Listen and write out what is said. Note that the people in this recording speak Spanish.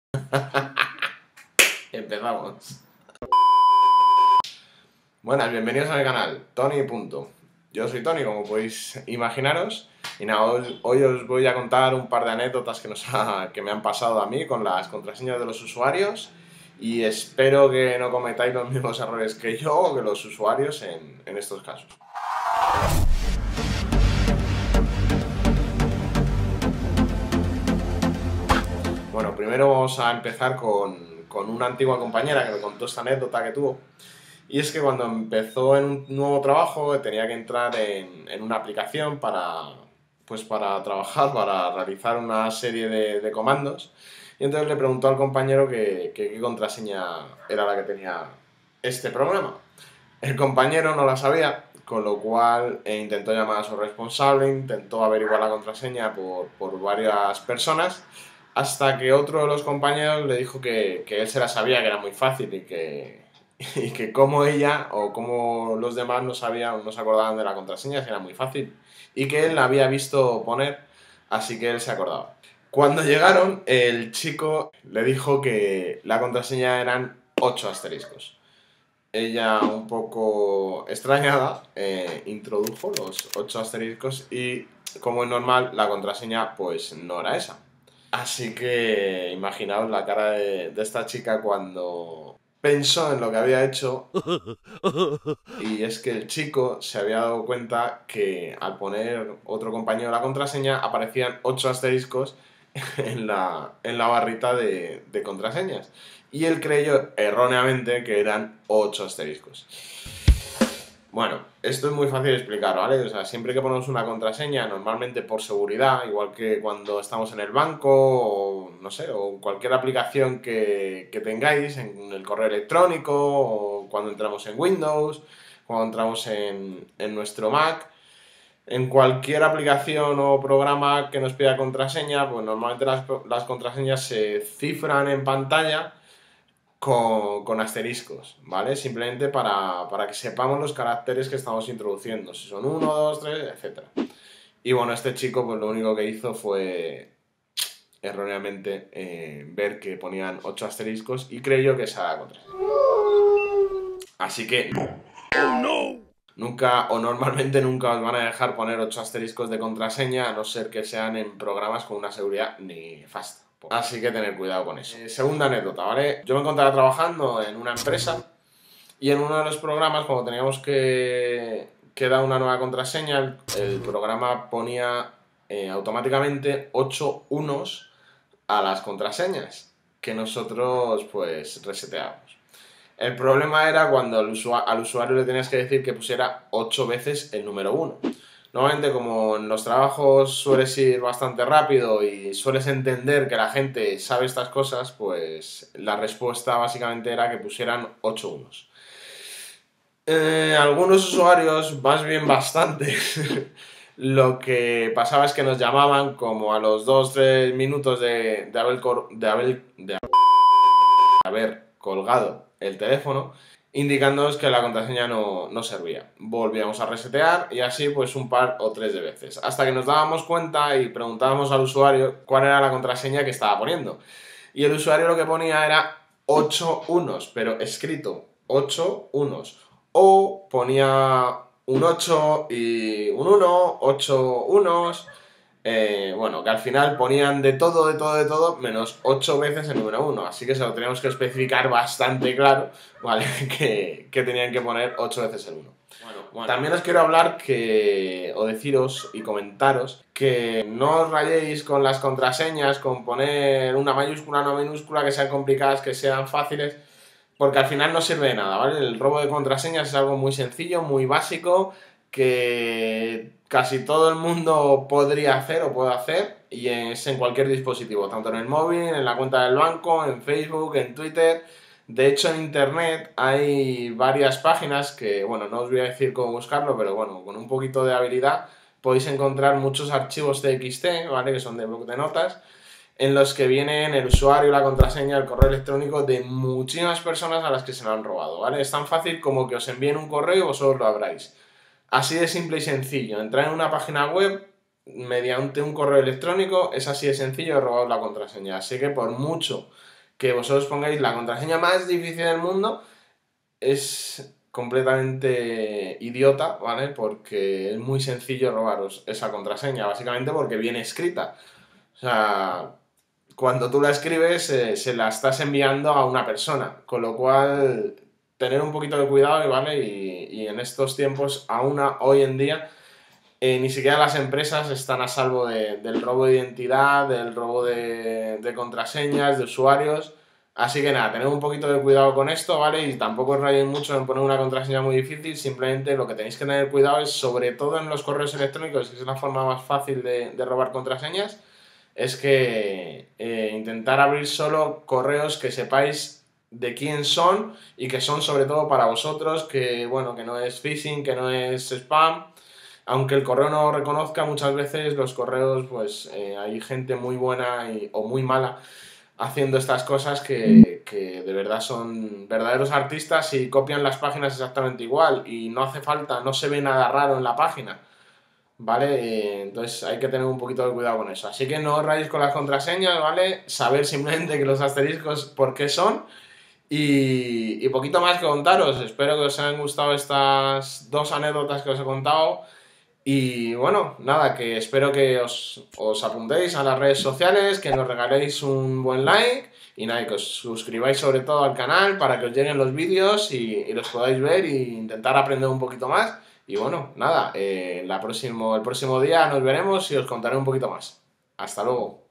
Empezamos. Buenas, bienvenidos a mi canal, Tony. Yo soy Tony, como podéis imaginaros, y nada, hoy os voy a contar un par de anécdotas que me han pasado a mí con las contraseñas de los usuarios, y espero que no cometáis los mismos errores que yo o que los usuarios en estos casos. Bueno, primero vamos a empezar con una antigua compañera que me contó esta anécdota que tuvo. Y es que cuando empezó en un nuevo trabajo tenía que entrar en una aplicación para trabajar, para realizar una serie de comandos. Y entonces le preguntó al compañero que qué contraseña era la que tenía este programa. El compañero no la sabía, con lo cual intentó llamar a su responsable, intentó averiguar la contraseña por varias personas, hasta que otro de los compañeros le dijo que él se la sabía, que era muy fácil y que como ella o como los demás no sabían, no se acordaban de la contraseña, que era muy fácil, y que él la había visto poner, así que él se acordaba. Cuando llegaron, el chico le dijo que la contraseña eran 8 asteriscos. Ella, un poco extrañada, introdujo los 8 asteriscos y, como es normal, la contraseña pues no era esa. Así que imaginaos la cara de esta chica cuando pensó en lo que había hecho, y es que el chico se había dado cuenta que al poner otro compañero la contraseña aparecían 8 asteriscos en la barrita de contraseñas, y él creyó erróneamente que eran 8 asteriscos. Bueno, esto es muy fácil de explicar, ¿vale? O sea, siempre que ponemos una contraseña, normalmente por seguridad, igual que cuando estamos en el banco o, no sé, o cualquier aplicación que tengáis en el correo electrónico, o cuando entramos en Windows, cuando entramos en nuestro Mac, en cualquier aplicación o programa que nos pida contraseña, pues normalmente las contraseñas se cifran en pantalla con asteriscos, ¿vale? Simplemente para que sepamos los caracteres que estamos introduciendo, si son 1, 2, 3, etc. Y bueno, este chico pues lo único que hizo fue erróneamente ver que ponían 8 asteriscos y creyó que esa era la contraseña. Así que nunca o normalmente nunca os van a dejar poner 8 asteriscos de contraseña, a no ser que sean en programas con una seguridad nefasta. Así que tener cuidado con eso. Segunda anécdota, ¿vale? Yo me encontraba trabajando en una empresa y en uno de los programas, cuando teníamos que dar una nueva contraseña, el programa ponía automáticamente 8 unos a las contraseñas que nosotros pues reseteábamos. El problema era cuando al usuario le tenías que decir que pusiera 8 veces el número 1. Normalmente, como en los trabajos sueles ir bastante rápido y sueles entender que la gente sabe estas cosas, pues la respuesta básicamente era que pusieran 8 unos. Algunos usuarios, más bien bastantes, lo que pasaba es que nos llamaban como a los 2-3 minutos de haber colgado el teléfono, indicándonos que la contraseña no servía. Volvíamos a resetear y así pues un par o 3 de veces, hasta que nos dábamos cuenta y preguntábamos al usuario cuál era la contraseña que estaba poniendo. Y el usuario lo que ponía era 8 unos, pero escrito 8 unos. O ponía un 8 y un 1, 8 unos... bueno, que al final ponían de todo, menos 8 veces el número 1. Así que se lo teníamos que especificar bastante claro, ¿vale? que tenían que poner 8 veces el 1. Bueno, también os quiero hablar o deciros y comentaros que no os rayéis con las contraseñas, con poner una mayúscula, una minúscula, que sean complicadas, que sean fáciles, porque al final no sirve de nada, ¿vale? El robo de contraseñas es algo muy sencillo, muy básico, que casi todo el mundo podría hacer o puede hacer, y es en cualquier dispositivo, tanto en el móvil, en la cuenta del banco, en Facebook, en Twitter. De hecho, en internet hay varias páginas que, bueno, no os voy a decir cómo buscarlo, pero bueno, con un poquito de habilidad podéis encontrar muchos archivos TXT, ¿vale? Que son de bloc de notas, en los que vienen el usuario, la contraseña, el correo electrónico de muchísimas personas a las que se lo han robado, ¿vale? Es tan fácil como que os envíen un correo y vosotros lo abráis. Así de simple y sencillo. Entrar en una página web mediante un correo electrónico es así de sencillo de robar la contraseña. Así que por mucho que vosotros pongáis la contraseña más difícil del mundo es completamente idiota, ¿vale? Porque es muy sencillo robaros esa contraseña, básicamente porque viene escrita. O sea, cuando tú la escribes se la estás enviando a una persona, con lo cual tener un poquito de cuidado, ¿vale? Y en estos tiempos, hoy en día, ni siquiera las empresas están a salvo del robo de identidad, del robo de contraseñas, de usuarios. Así que nada, tened un poquito de cuidado con esto, ¿vale? Y tampoco os rayéis mucho en poner una contraseña muy difícil, simplemente lo que tenéis que tener cuidado es, sobre todo en los correos electrónicos, que es la forma más fácil de robar contraseñas, es que intentar abrir solo correos que sepáis de quién son y que son sobre todo para vosotros, que bueno, que no es phishing, que no es spam. Aunque el correo no lo reconozca, muchas veces los correos, pues hay gente muy buena o muy mala haciendo estas cosas que de verdad son verdaderos artistas y copian las páginas exactamente igual y no hace falta, no se ve nada raro en la página, ¿vale? Entonces hay que tener un poquito de cuidado con eso. Así que no os rayéis con las contraseñas, ¿vale? Saber simplemente que los asteriscos por qué son y poquito más que contaros. Espero que os hayan gustado estas dos anécdotas que os he contado. Y bueno, nada, que espero que os apuntéis a las redes sociales, que nos regaléis un buen like y nada, que os suscribáis sobre todo al canal para que os lleguen los vídeos y los podáis ver e intentar aprender un poquito más. Y bueno, nada, el próximo día nos veremos y os contaré un poquito más. Hasta luego.